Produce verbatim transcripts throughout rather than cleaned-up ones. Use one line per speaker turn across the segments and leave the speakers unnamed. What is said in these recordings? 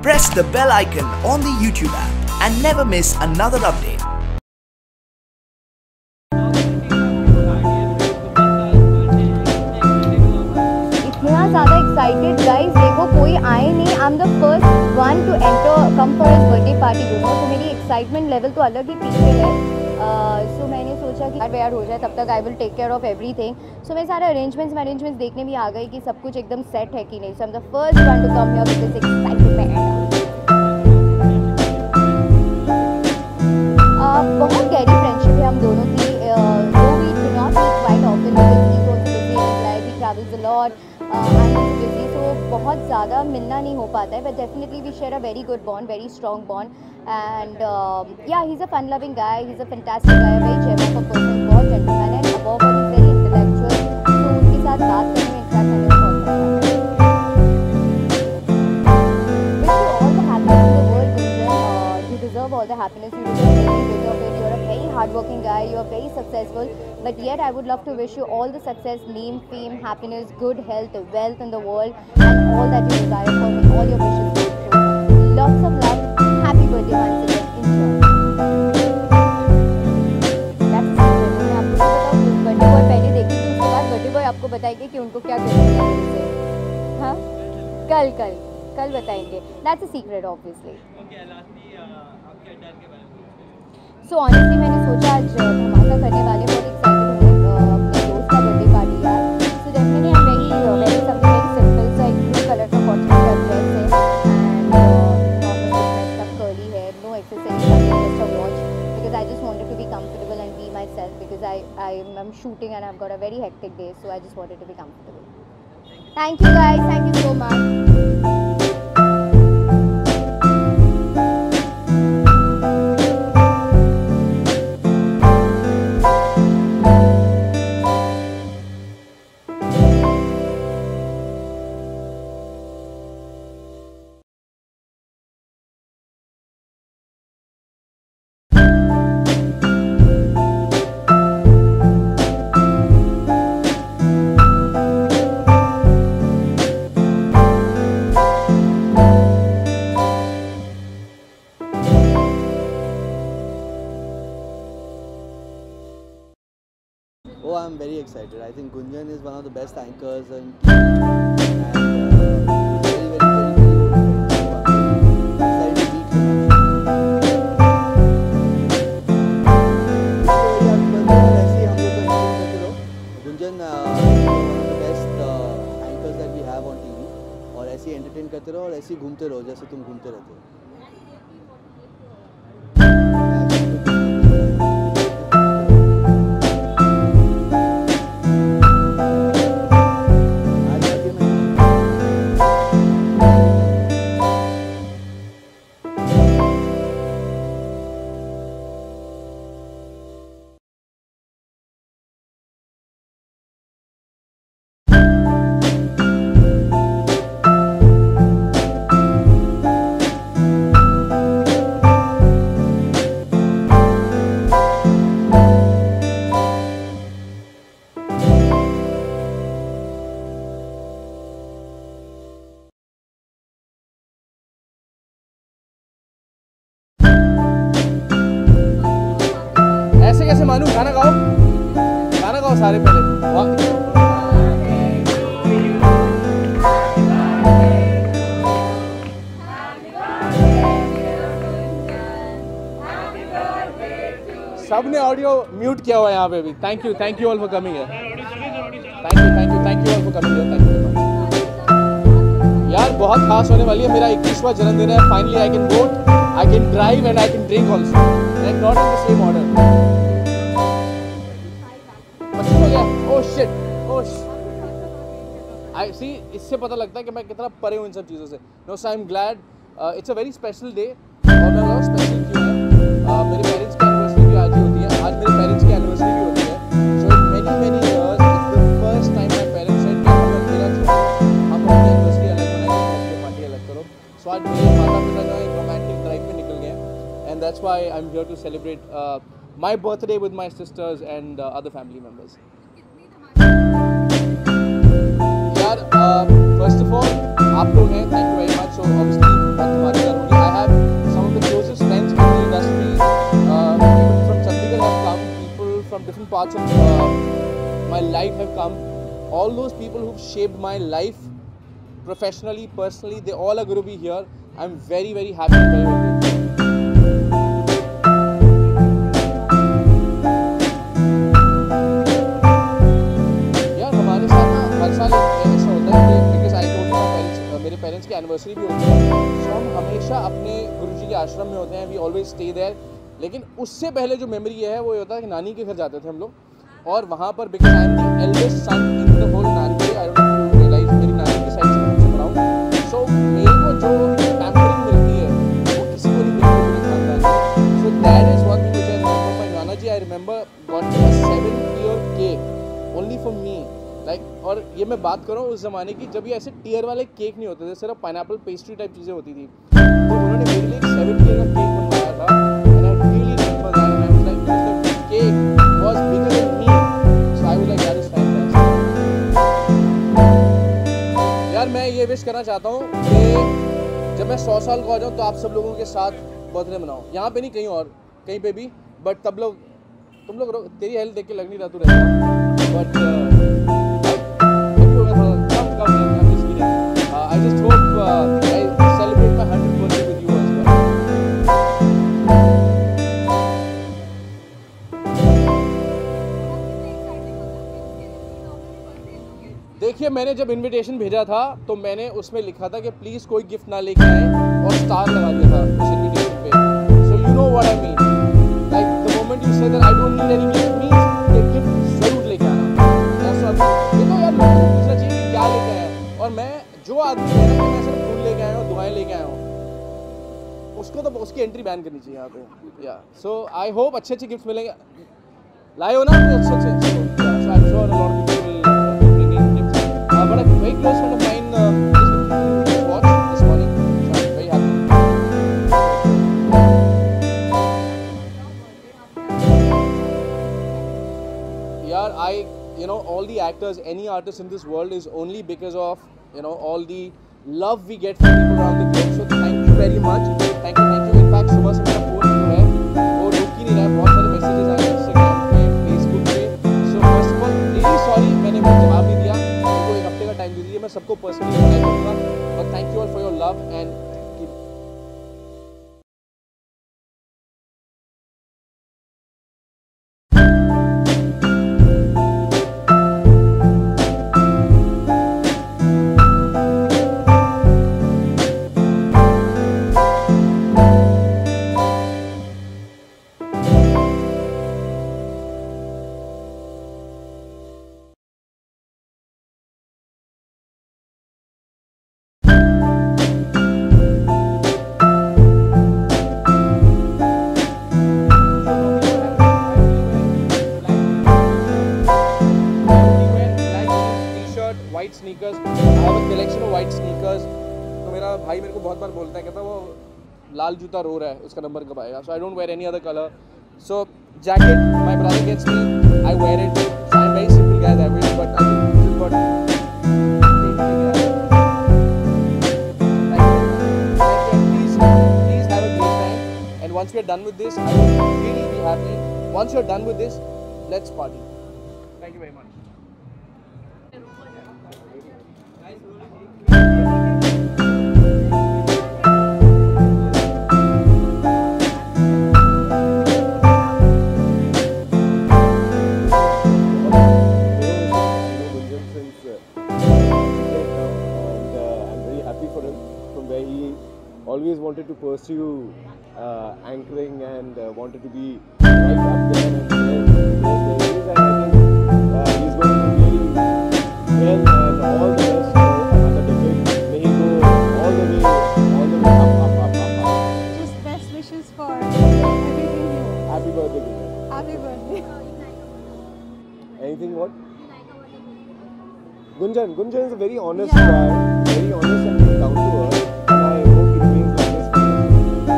Press the bell icon on the YouTube app and never miss another update.
इतना ज़्यादा excited guys, देखो कोई आए नहीं। I am the first one to enter come for his birthday party you know. तो मेरी excitement level तो अलग ही पीक पे है। सो uh, so मैंने सोचा कि तैयार हो जाए तब तक I will take care of everything. So मैं सारे अरेंजमेंट्स में अरेंजमेंट्स देखने भी आ गई कि सब कुछ एकदम सेट है कि नहीं। So I am the first one to come here with this excitement. बहुत गहरी फ्रेंडशिप है हम दोनों की। Though we do not meet quite often because he is also busy in his life, he travels a lot, I am also busy. So बहुत ज़्यादा मिलना नहीं हो पाता है, but definitely we share a very good bond, very strong bond. And yeah he is a fun loving guy, he is a fantastic guy, very gem of a person, बहुत gentleman and above all is very intellectual. तो उनके साथ बात करने में interact करने में बहुत मजा आता है। Deserve all the happiness, you deserve every bit of it. You're a very hardworking guy, you're very successful, but yet I would love to wish you all the success, name, fame, happiness, good health, wealth in the world, and all that you desire for me, all your wishes come true. Lots of love, happy birthday once again, enjoy. That's it. मैं आपको बताऊँ, birthday boy पहले देखी थी, उसके बाद birthday boy आपको बताएंगे कि उनको क्या करना है। हाँ, कल कल कल बताएंगे। That's a secret obviously. So honestly मैंने सोचा आज धमाका करने वाले, बहुत एक्साइटेड हूँ अपने दोस्त का बर्थडे पार्टी यार। So definitely I am very very something very simple सा एक ब्लू कलर का कॉटन का ड्रेस है एंड नॉर्मल ड्रेस का कर्ली है, no accessories, just a watch because I just wanted to be comfortable and be myself because I I am shooting and I have got a very hectic day, so I just wanted to be comfortable. Thank you guys, thank you so much.
Oh, I'm very excited. I think Gunjan is one of the best anchors and, and uh, very, very, very, very old friend. So I'm excited to meet him. Gunjan uh, is one of the best uh, anchors that we have on T V. और ऐसे ही entertain करते रहो और ऐसे ही घूमते रहो जैसे तुम घूमते रहते हो।
ऐसे कैसे मानू? गाना गाओ, गाना गाओ सारे पहले। सबने ऑडियो म्यूट किया हुआ है यहाँ पे भी। Thank you, thank you all for coming है। Thank you, thank you, thank you all for coming है। थैंक यू यार, बहुत खास होने वाली है। मेरा इक्कीसवां जन्मदिन है। Finally I can vote, I can drive and I can drink also, like not in the same order. Oh shit, oh shit. I see, इससे पता लगता है कि मैं कितना परे हूँ इन सब चीज़ों से। No, so I'm glad. Uh, it's a very special day. और मैं बहुत स्पेशल क्यों है? uh, मेरे पेरेंट्स की एनिवर्सरी भी आज ही होती है। आज मेरे पेरेंट्स की एनिवर्सरी भी होती है। So in many many years, it's the first time my parents said कि हम मेरा छोड़ो, हम अपनी एनिवर्सरी अलग बनाएंगे, अपनी पार्टी अलग करो। So आज मेरे माता पिता जो एक रोमांटिक ड्राइव पे निकल गए, and that's why I'm here to celebrate uh, my birthday with my sisters and uh, other family members. यार फर्स्ट ऑफ ऑल आप लोग हैं, thank you very much. So obviously बहुत parts of uh, my life have come. All those people who've shaped my life professionally, personally, they all are going to be here. I'm very very happy and very very grateful. यार हमारे साथ ना हर साल ऐसा होता है because I told my parents, मेरे parents की एनिवर्सरी भी होती है, so हम हमेशा अपने गुरुजी के आश्रम में होते हैं. We always stay there. लेकिन उससे पहले जो मेमोरी है वो ये होता है कि नानी के घर जाते थे हम लोग, और वहाँ पर because I am the eldest son in the whole nani, I don't know if you realise, मेरी नानी की साइड से मैं मुझसे पढ़ा हूँ. सो मेरे को जो पैम्परिंग मिलती है वो किसी को नहीं मिलती मेरे खानदान में. So that is one thing which I remember. My nana ji, I remember got me a seven year cake only for me. Like, और ये मैं बात कर रहा हूँ उस ज़माने की जब ये ऐसे टीयर वाले केक नहीं होते थे, सिर्फ पाइनएप्पल पेस्ट्री टाइप चीज़ें होती थी. तो उन्होंने मेरे लिए एक सेवन ईयर का केक बनवाया था. Cake was bigger than me, so I was like, that is fantastic. यार मैं ये विश करना चाहता हूँ कि जब मैं सौ साल का हो जाऊँ तो आप सब लोगों के साथ बर्थडे मनाओ. यहाँ पे नहीं, कहीं और कहीं पे भी, बट तब लोग तुम लोग तेरी हेल्थ देख के लग नहीं रहा तू रहेगा, but I just hope I celebrate my hundred birthday with you as well. देखिए, मैंने जब इनविटेशन भेजा था तो मैंने उसमें लिखा था कि प्लीज़ कोई गिफ्ट ना लेके आए, और स्टार लगा दिया था उस इनविटेशन पे. So you know what I mean. Like the moment you say that I don't need any gift means कि गिफ्ट जरूर लेके आना. दैट्स व्हाट यू नो यार, लोगों को पूछना चाहिए कि क्या लेके आए, और मैं जो आदमी कह रहा है कि मैं सिर्फ फूल लेके आया हूँ, दुआएं लेके आया हूँ, उसको तो उसकी एंट्री बैन करनी चाहिए यहाँ पे. या सो आई होप अच्छे अच्छे गिफ्ट मिलेंगे. लाए हो ना अच्छे अच्छे. So I am sure a lot of people but a very close friend of mine uh, just watched this morning, so I'm very happy. Yeah, I, you know, all the actors, any artist in this world is only because of, you know, all the love we get from people around the globe. So thank you very much. Thank you, thank you. In fact, सुबह से मेरा phone जो है वो रुक ही नहीं रहा है. बहुत सारे मैसेजेस आए हैं इंस्टाग्राम पे, फेसबुक पे. So first of all, really sorry मैंने वो जवाब नहीं दिया. टाइम दीजिए, मैं सबको पर्सनली रिप्लाई करूँगा. और thank you all for your love and white sneakers. I have a collection of white sneakers. तो मेरा भाई मेरे को बहुत बार बोलता है, कहता है वो लाल जूता रो रहा है, उसका नंबर कब आएगा. So I don't wear any other color. So jacket, my brother gets me, I wear it. So I'm very simple guys, I wear it, but I think this is what. Please, please have a great time. And once we are done with this, I will really be happy. Once you are done with this, let's party. Thank you very much.
Always wanted to pursue uh, anchoring and uh, wanted to be right up there, and there's, there's the is, and I think uh, he's going to do really well, and all the best for another decade. May he go all the way, all the way up, up, up, up, up.
Just best wishes for everything new.
Happy birthday, Gunjan.
Happy birthday.
Anything what? Gunjan, Gunjan is a very honest
Yeah.
guy, very honest and very down to earth, and I hope he remains like this for years.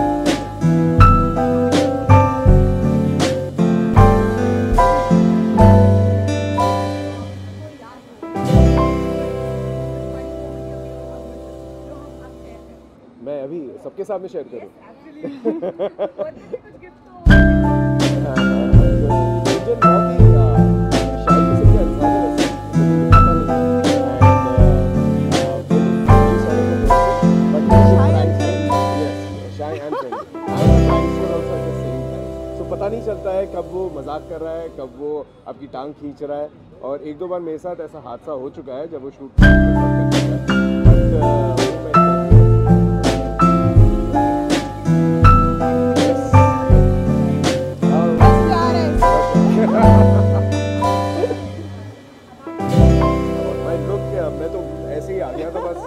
मैं अभी सबके सामने share करूँ. Gunjan बहुत ही पता नहीं चलता है कब वो मजाक कर रहा है, कब वो आपकी टांग खींच रहा है। और एक दो बार मेरे साथ ऐसा हादसा हो चुका है जब वो शूट कर मैं तो ऐसे ही आ गया था बस।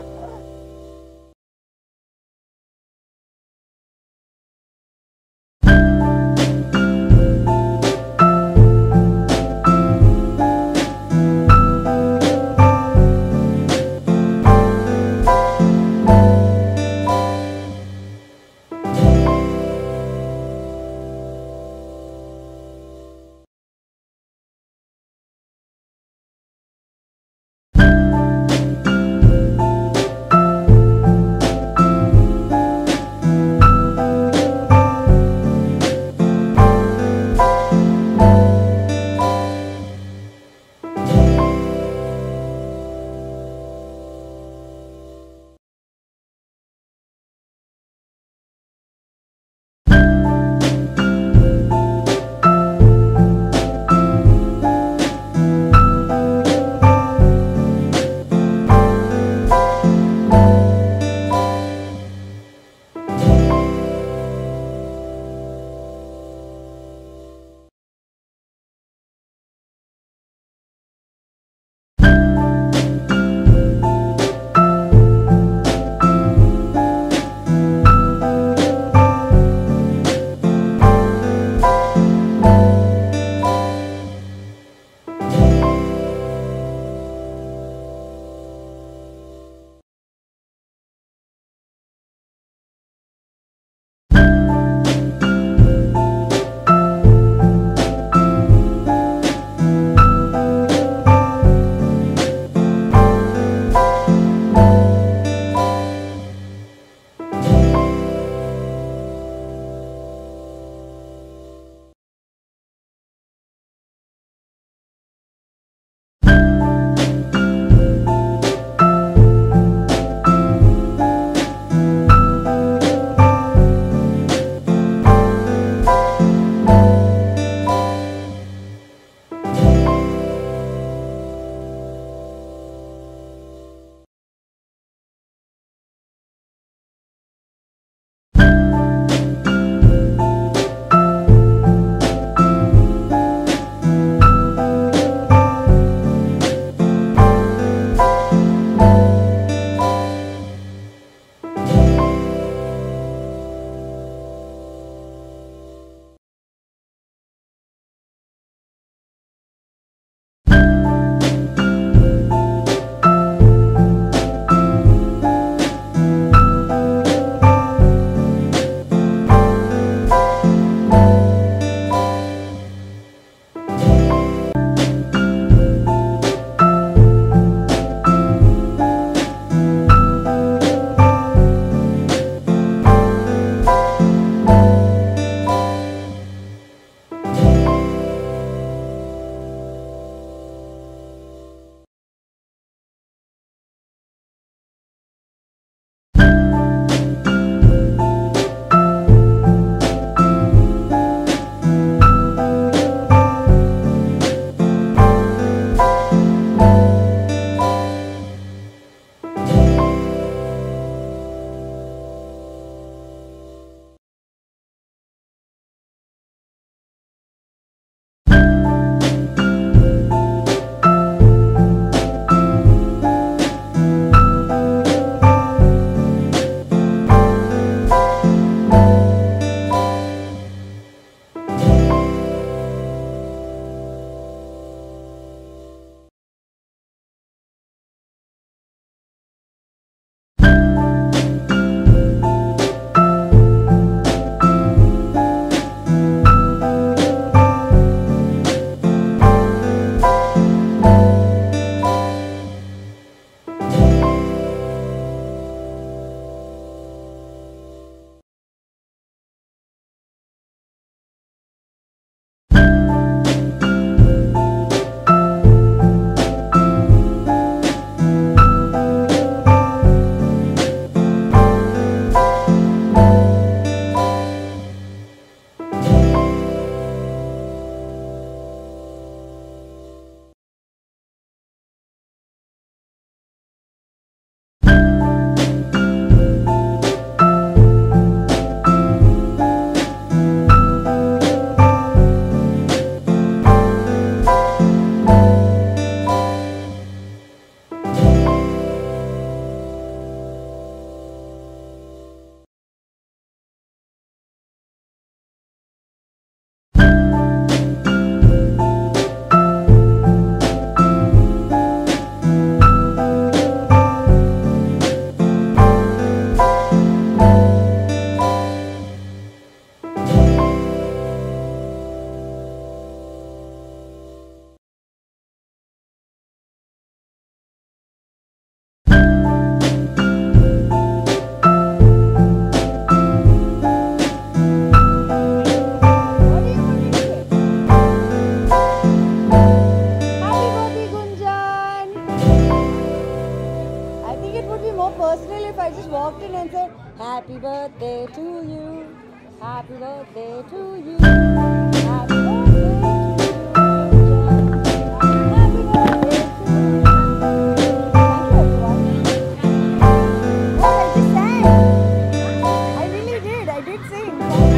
say happy birthday to you, happy birthday to you, happy birthday to you, happy birthday to you. Thank you everyone. Oh, I just sang. I really did. I did sing.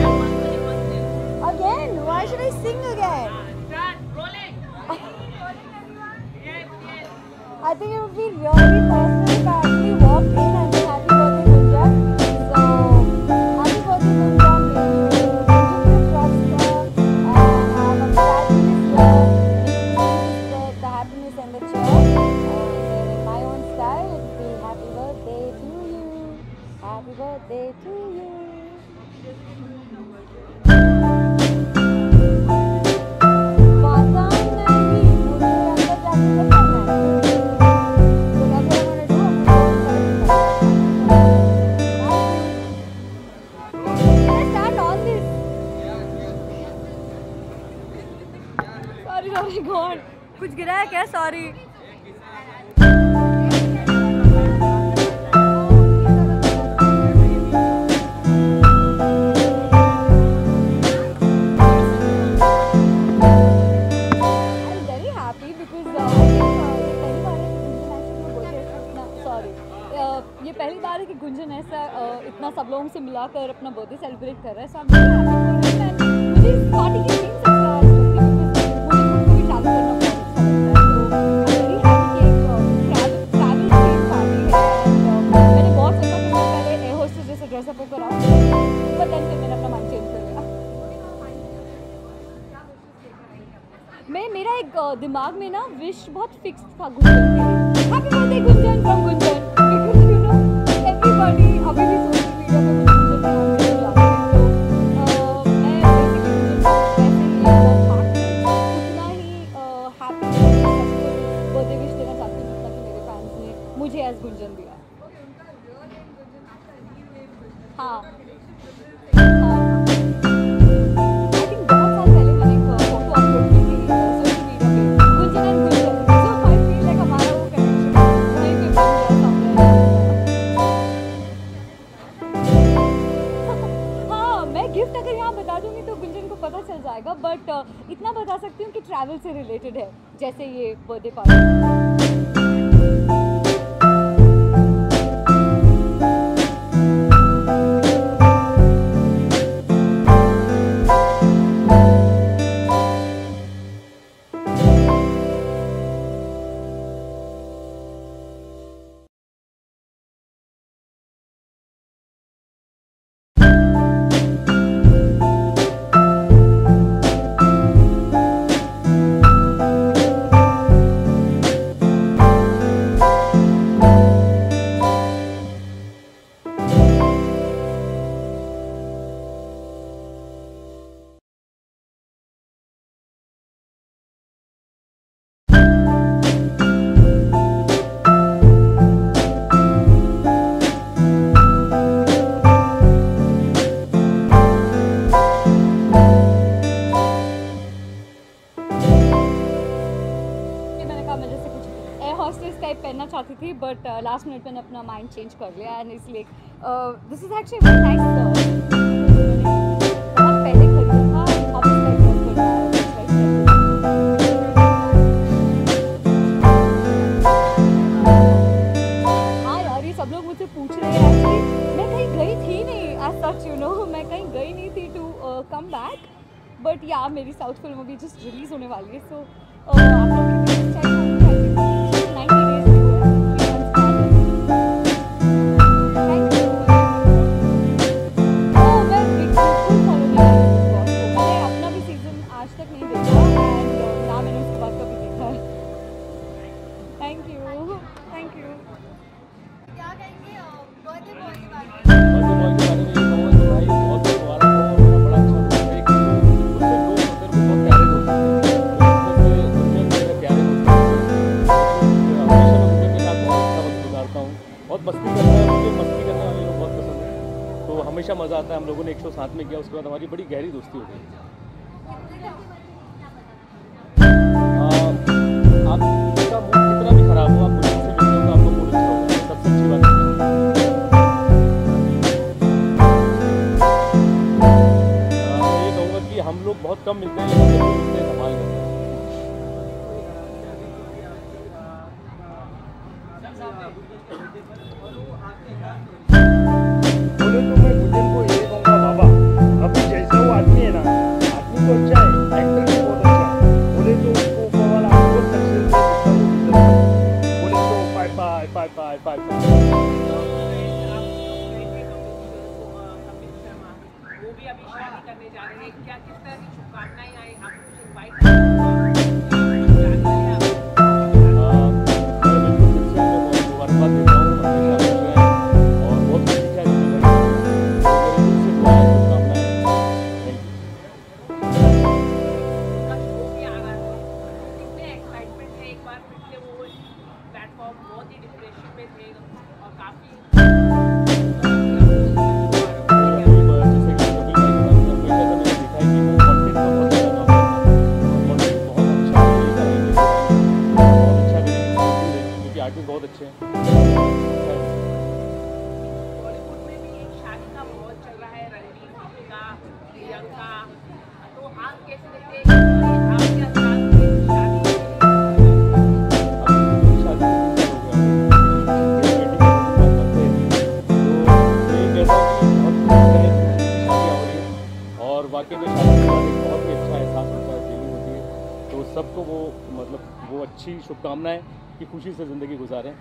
Again? Why should I sing again? I think it would be really personal if I actually walked in and said happy birthday Gunjan. So, happy birthday Gunjan. May you continue to prosper and have a fabulous year. May you spread the happiness and the cheer. And then in my own style, it will be happy birthday to you. Happy birthday to you. पता नहीं मुझे अंदर जाके क्या करना है। Sorry, God, कुछ गिरा है क्या? Sorry. I'm very happy because uh, I think uh, ये पहली बार है कि गुंजन ऐसा sorry, ये पहली बार है कि गुंजन ऐसा uh, इतना सब लोगों से मिलाकर अपना बर्थडे सेलिब्रेट कर रहा है। So I'm very happy for him and मुझे इस पार्टी की थीम सबसे ज़्यादा अच्छी लगती है because मुझे खुद को भी ट्रैवल करना बहुत अच्छा लगता है। So I'm very happy कि एक ट्रैवल ट्रैवल थीम पार्टी है and uh, मैंने बहुत सोचा कि मैं पहले एयर होस्टेस जैसे ड्रेसअप होकर आऊँ, but then फिर मैंने अपना माइंड चेंज कर लिया। मैं मेरा एक uh, दिमाग में ना विश बहुत फिक्स था गुंजन के लिए। Happy birthday Gunjan from Gunjan because you know everybody अभी भी सोशल मीडिया पे मुझे गुंजन के नाम से बुलाते हैं। तो uh, मैं बेसिकली गुंजन को वैसे ही बहुत हार्ट से उतना ही हैप्पी बर्थडे विश देना चाहती हूँ जितना कि मेरे फैंस ने मुझे एज गुंजन दिया। हाँ हाँ आई थिंक बहुत साल पहले मैंने एक फोटो अपलोड की थी सोशल मीडिया पे Gunjan and Gunjan. So I feel like हमारा वो कनेक्शन वहीं पे बन गया सामने। हाँ मैं गिफ्ट अगर यहाँ बता दूंगी तो गुंजन को पता चल जाएगा, बट इतना बता सकती हूँ कि ट्रैवल से रिलेटेड है, जैसे ये बर्थडे पार्टी। पहनना चाहती थी बट लास्ट मिनट मैंने अपना माइंड चेंज कर लिया एंड इसलिए this is actually very nice. बहुत पहले खरीदा था, अब इसका एक बहुत बड़ा हाँ यार ये सब लोग मुझसे पूछ रहे हैं। एक्चुअली मैं कहीं गई थी नहीं एज सच यू नो, मैं कहीं गई नहीं थी टू कम बैक, बट या मेरी साउथ फिल्म अभी जस्ट रिलीज होने वाली है। सो आप
हमेशा मज़ा आता है। हम लोगों ने एक शो साथ में किया, उसके बाद हमारी बड़ी गहरी दोस्ती हो गई। आपका मूड कितना भी खराब हो, आप मुझे से मिलते हो तो आपको मूड अच्छा होगा, सबसे अच्छी बात है। बहुत कम मिलते हैं, लेकिन जब भी मिलते हैं कमाल करते हैं।
बोले तो मैं गुंजन को ये कहूँगा, बाबा अभी जैसा वो आदमी है ना, आदमी तो अच्छा है, एक्टर भी बहुत अच्छा है। बोले तो उसको ऊपर वाला बहुत सक्सेस है, बोले तो bye bye bye bye bye bye.
वो भी अभी शादी करने जा रहे हैं, क्या किस तरह की शुभकामनाएं आई, आप कुछ इनवाइट बहुत ही डिप्रेशन में थे और काफी
बहुत अच्छे हैं।
बॉलीवुड में भी एक शादी का माहौल चल रहा है, रणवीर, दीपिका, प्रियंका, तो आप कैसे देखते हैं आपके अंदाज में शादी
और वाकई में शादी के बाद एक बहुत ही अच्छा एहसास होता है, फीलिंग होती है। तो सबको वो मतलब वो अच्छी शुभकामनाएं कि खुशी से ज़िंदगी गुजारें।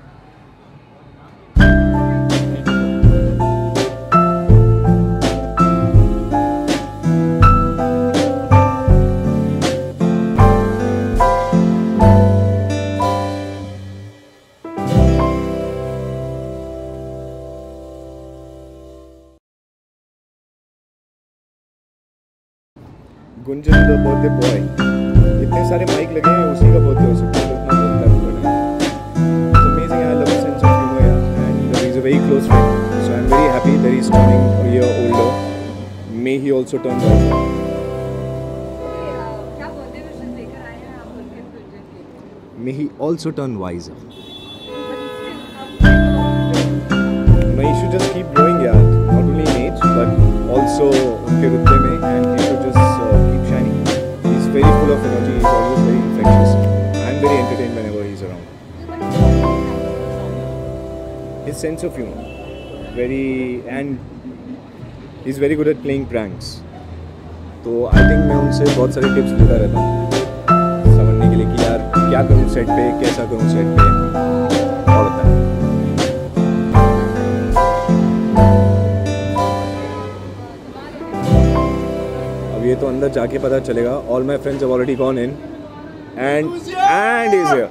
गुंजन द बर्थडे बॉय, इतने सारे माइक लगे हैं, उसी का बर्थडे हो सकता है, इतना बोलता है पूरा time. It's amazing, I love his sense of humour and he is a very close friend, so I am very happy that he is turning a year older. May he also turn wiser.
क्या birthday wishes लेकर आए हैं आप उनके गुंजन के?
May he also turn wiser. No, he should just keep growing, यार, not only in age but also उनके रुतबे में, and he should just uh, keep shining. He's very full of energy. He's always very infectious. I'm very entertained whenever he's around. His sense of humor, very, and he's very good at playing pranks. तो I think मैं उनसे बहुत सारे tips लेता रहता हूँ समझने के लिए कि यार क्या करूँ सेट पे, कैसा करूँ सेट पे, और होता है। ये तो अंदर जाके पता चलेगा। All my friends have already gone in and and is here.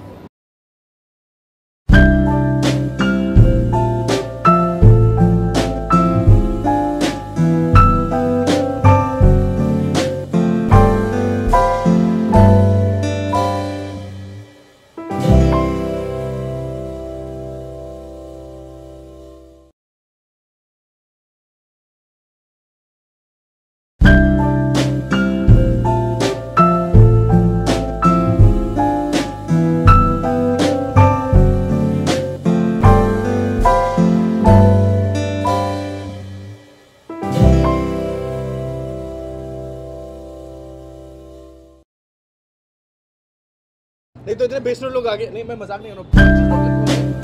नहीं तो इतने बेसर लोग आगे नहीं, मैं मजाक नहीं कर रहा हूँ।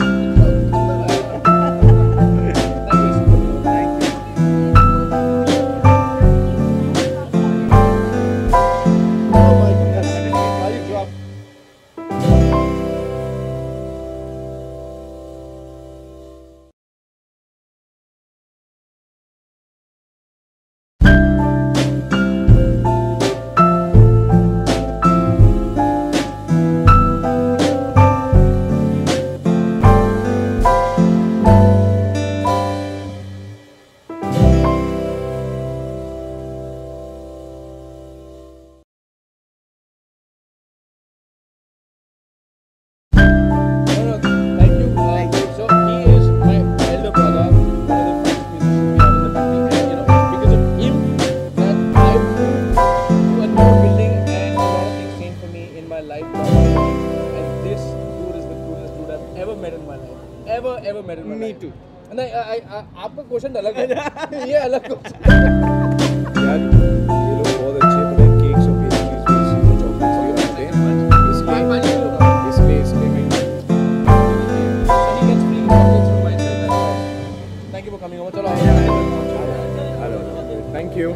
ever ever met in my life. Me too. नहीं, आपका क्वेश्चन अलग है। ये अलग क्वेश्चन।
यार ये लोग बहुत अच्छे थैंक यू।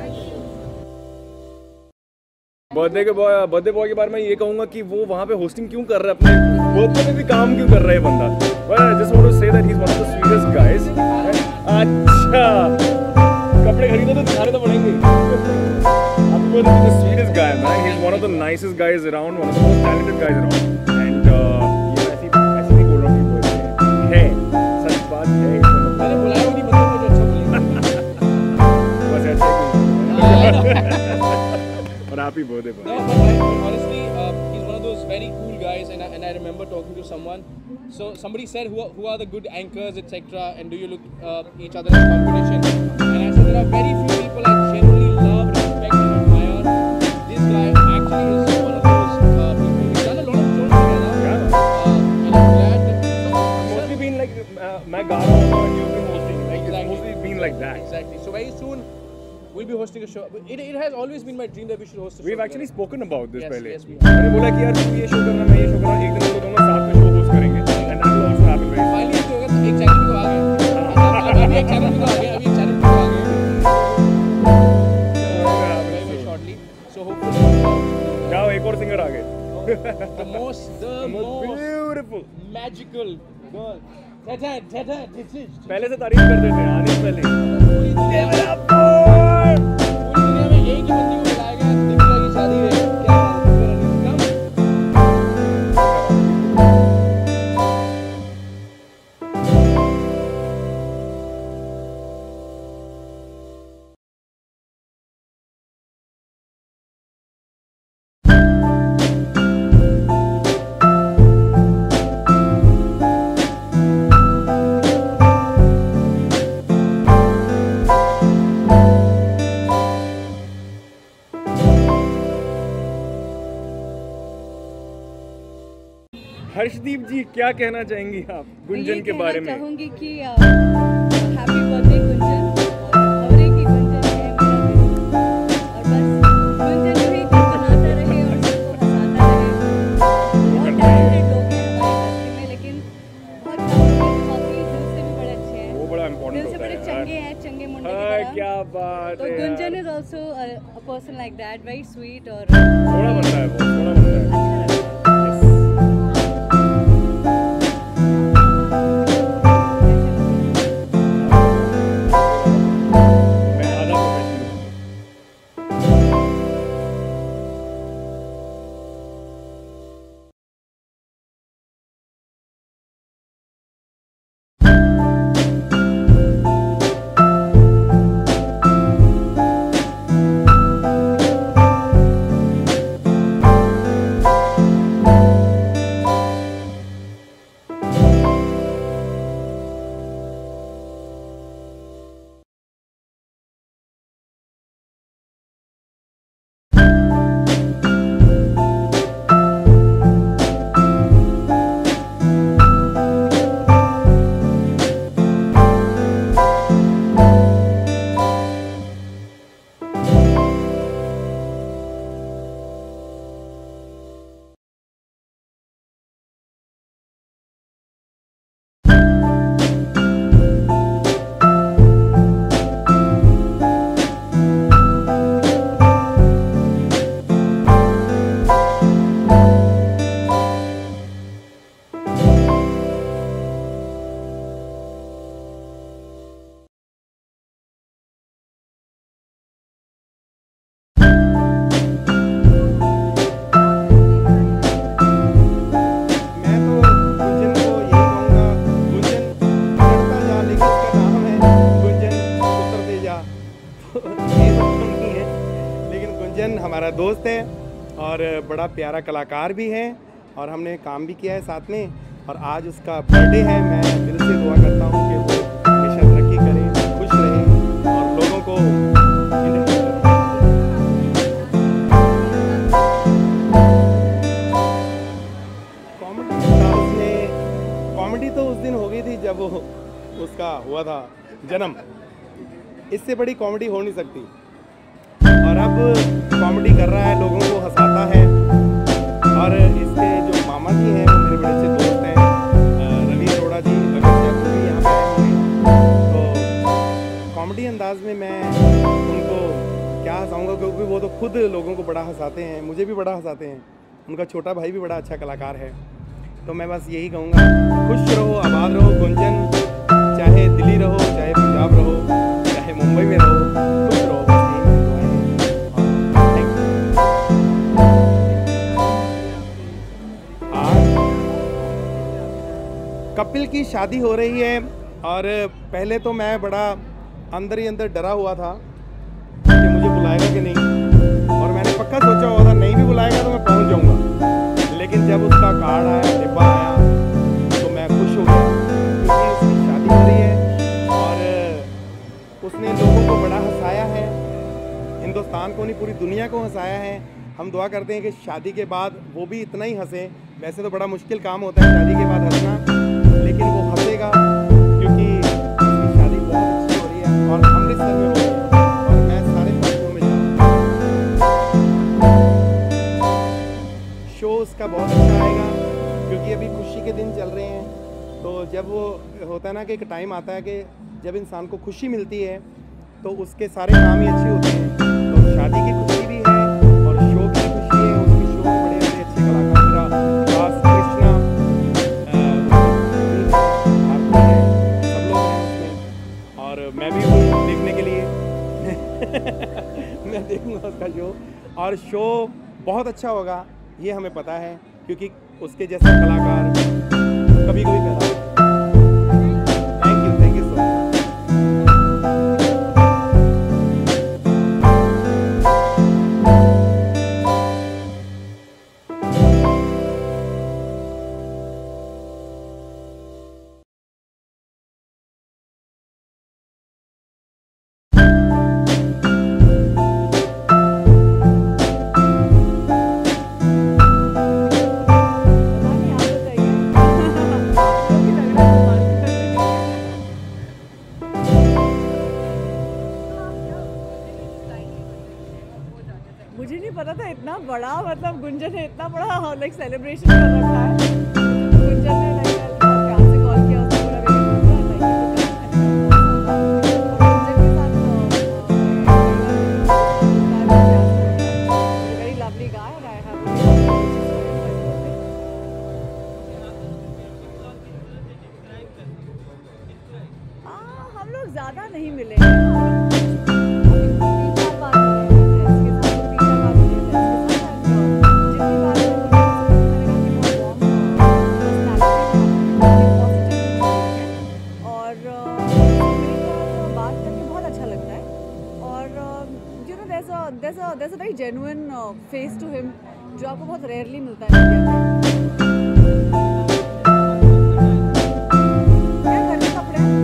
बर्थडे के बॉय बर्थडे बॉय के बारे में ये कहूंगा कि वो वहाँ पे होस्टिंग क्यों कर रहा है, अपने बर्थडे में भी काम क्यों कर रहा है बंदा। But I just want to say that he is one of the sweetest guys. अच्छा कपड़े खरीदो तो दिखाने तो पड़ेंगे। आपको बोलते हैं the sweetest guy man, he is one of the nicest guys around, one of the most talented guys around. And ये ऐसी ऐसे नहीं बोल रहा हूँ कि बोलते हैं, है सच बात है।
मैंने बुलाया उन्हीं बंदों को जो अच्छा बोलेंगे।
बस ऐसे और आप ही बोलते
No, but I, honestly, uh, he's one of those very cool guys, and I, and I remember talking to someone. So somebody said, who are, who are the good anchors, et cetera, and do you look uh, each other as competition? And I said there are very few people I genuinely love, respect, and admire. This guy actually is one of those uh, people. We've done a lot of shows together,
Yeah.
uh, and I'm glad that. So,
mostly been like uh, मैं गा रहा हूँ and you've been hosting. Like it's
Exactly.
mostly been like that.
Exactly. So very soon we'll be hosting a show. It, it has always been my dream that we should host a show.
We've actually
together.
spoken about this
Yes,
पहले।
yes, we have.
मैंने बोला कि यार तू ये show करना मैं ये शो करना, एक दिन हम दोनों साथ में शो होस्ट करेंगे। And that will also happen very soon.
Finally इसको होगा तो एक चैनल भी तो आ गया। अभी एक चैनल भी तो आ गया। अभी एक चैनल भी तो आ गया। Very very shortly. So hopefully
जाओ एक और सिंगर आ गए।
the most the most
Beautiful.
magical girl. Tata tata this is.
पहले से तारीफ कर देते हैं आने से पहले।
पूरी दुनिया में पूरी दुनिया में एक ही बंदी को बुलाया गया दीपिका की शादी में। क्या
हर्षदीप जी क्या कहना चाहेंगी आप गुंजन के बारे में?
चाहूंगी कि हैप्पी बर्थडे गुंजन, और खबरें की गुंजन है मेरा दिल, और बस गुंजन जो ही दिल बनाता रहे और सबको हंसाता रहे। बहुत टैलेंटेड लोग हैं हमारे इंडस्ट्री में, लेकिन बहुत कम लोग हैं जो वाकई दिल से भी बड़े अच्छे हैं,
वो बड़ा इम्पोर्टेंट
दिल से
होता
बड़े
है
चंगे
यार।
हैं, चंगे मुंडे की
हाँ,
तरह।
क्या बात
तो
है यार।
Gunjan is also a person like that, very sweet और
सोना बनता है, बहुत सोना बनता है।
अच्छा लगता है।
मैं आधा प्रोफेशनल हूँ।
हमारा दोस्त है और बड़ा प्यारा कलाकार भी है, और हमने काम भी किया है साथ में, और आज उसका बर्थडे है। मैं दिल से दुआ करता हूँ कि वो हमेशा तरक्की करे, खुश रहे और लोगों को कॉमेडी उसने कॉमेडी तो उस दिन हो गई थी जब वो उसका हुआ था जन्म। इससे बड़ी कॉमेडी हो नहीं सकती, और अब कॉमेडी कर रहा है, लोगों को हंसाता है। और इसके जो मामा जी हैं वो मेरे बड़े अच्छे दोस्त हैं, अ, रवि अरोड़ा जी, अगर वो भी यहाँ पे आए होंगे। तो कॉमेडी अंदाज में मैं उनको क्या हंसाऊँगा, क्योंकि वो तो खुद लोगों को बड़ा हंसाते हैं, मुझे भी बड़ा हंसाते हैं। उनका छोटा भाई भी बड़ा अच्छा कलाकार है। तो मैं बस यही कहूँगा, खुश रहो, आबाद रहो गुंजन, चाहे दिल्ली रहो, चाहे पंजाब रहो, चाहे मुंबई में रहो, खुश रहो। कपिल की शादी हो रही है और पहले तो मैं बड़ा अंदर ही अंदर डरा हुआ था कि मुझे बुलाएगा कि नहीं, और मैंने पक्का सोचा हुआ था नहीं भी बुलाएगा तो मैं पहुंच जाऊंगा। लेकिन जब उसका कार्ड आया, डिब्बा आया, तो मैं खुश हो गया, क्योंकि उसकी शादी हो रही है और उसने लोगों को बड़ा हंसाया है, हिंदुस्तान को नहीं पूरी दुनिया को हंसाया है। हम दुआ करते हैं कि शादी के बाद वो भी इतना ही हंसे। वैसे तो बड़ा मुश्किल काम होता है शादी के बाद हंसना, लेकिन वो हंसेगा क्योंकि उसकी शादी बहुत अच्छी हो रही है और अमृतसर में हो रही है और मैं सारे फंक्शनों में जा रहा हूँ। शो उसका बहुत अच्छा आएगा क्योंकि अभी खुशी के दिन चल रहे हैं। तो जब वो होता है ना कि एक टाइम आता है कि जब इंसान को खुशी मिलती है तो उसके सारे काम ही अच्छे होते हैं। तो शादी की खुशी भी है और शो की खुशी है। उसके शो में बड़े बड़े अच्छे कलाकार, मेरा खास कृष्णा मैं भी हूँ देखने के लिए मैं देखूँगा उसका शो, और शो बहुत अच्छा होगा ये हमें पता है, क्योंकि उसके जैसा कलाकार कभी कभी पैदा होता है। Thank you, thank you so much.
मुझे नहीं पता था इतना बड़ा, मतलब गुंजन ने इतना बड़ा लाइक सेलिब्रेशन कर रखा है। गुंजन ने लाइक बहुत प्यार से कॉल किया, उसको बोला very good, very lovely guy and I have हम लोग ज़्यादा नहीं मिले हैं। There's a there's a very genuine uh, face to him जो आपको बहुत rarely मिलता है इंडिया में। क्या घर के कपड़े हैं?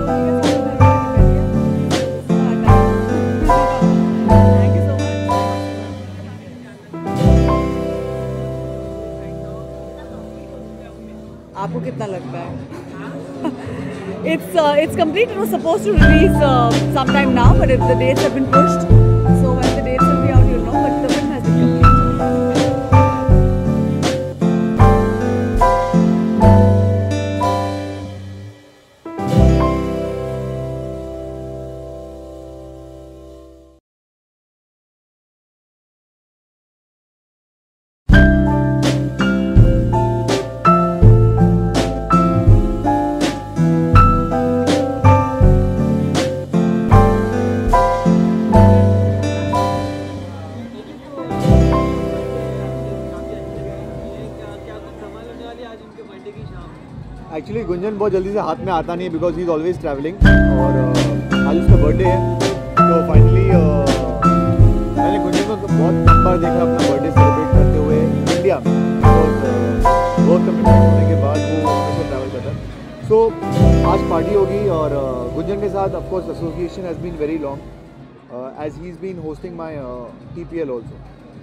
Thank you so much. आपको कितना लगता है? It's uh, it's complete. It was supposed to release uh, sometime now, but it, the dates have been pushed. So when the dates will be out, you'll know. But the film has been complete.
Actually Gunjan बहुत जल्दी से हाथ में आता नहीं है because he is always travelling, और uh, आज उसका बर्थडे है। तो फाइनली uh, मैंने गुंजन को बहुत कम बार देखा अपना बर्थडे सेलिब्रेट करते हुए इंडिया में, बिकॉज वर्क कमिटमेंट होने के बाद वो हमेशा ट्रैवल करता है। सो आज पार्टी होगी और uh, गुंजन के साथ of course association has been very long as he is been hosting my T P L also.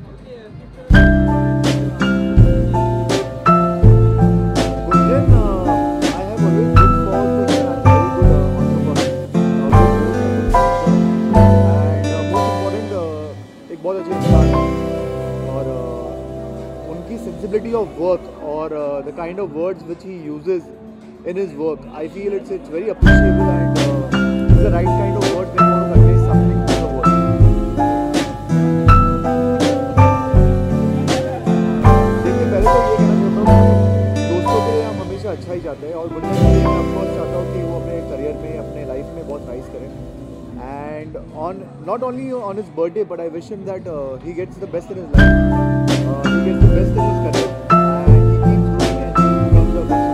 बहुत अच्छे इंसान और uh, उनकी सेंसिबिलिटी ऑफ वर्क और the kind of words which he uses in his work, I feel it's it's very appreciable and it's the right kind of words And on not only on his birthday, but I wish him that uh, he gets the best in his life. Uh, he gets the best in his career, and he keeps growing and he becomes a best.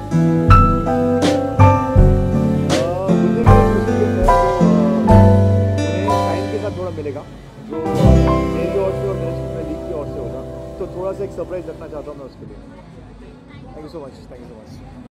Gunjan का special gift है जो उन्हें time के साथ थोड़ा मिलेगा, जो मेरी ओर से और मेरे लीग की ओर से होगा, तो थोड़ा सा एक सरप्राइज रखना चाहता हूँ मैं उसके लिए. Thank you so much. Thank you so much.